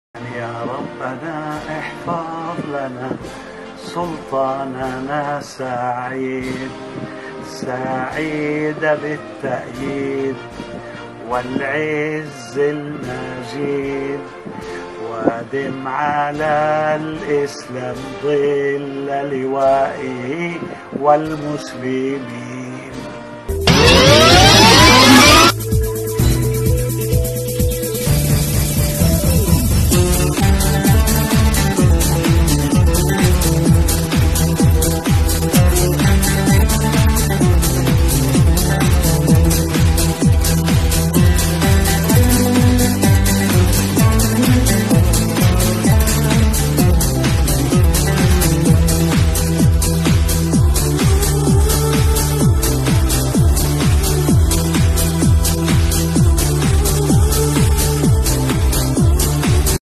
يا ربنا احفظ لنا سلطاننا سعيد بالتأييد والعز المجيد، وادم على الإسلام ظل لوائه والمسلمين.